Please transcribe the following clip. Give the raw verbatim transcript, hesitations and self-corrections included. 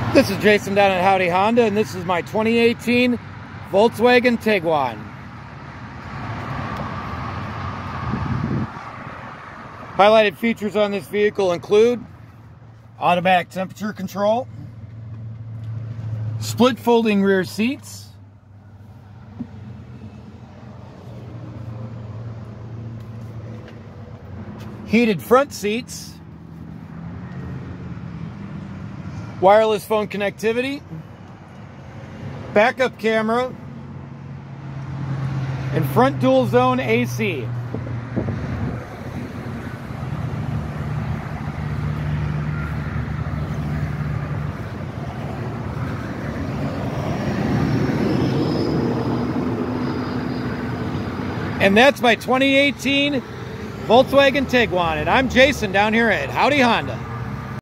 This is Jason down at Howdy Honda, and this is my twenty eighteen Volkswagen Tiguan. Highlighted features on this vehicle include automatic temperature control, split folding rear seats, heated front seats, wireless phone connectivity, backup camera, and front dual zone A C. And that's my twenty eighteen Volkswagen Tiguan, and I'm Jason down here at Howdy Honda.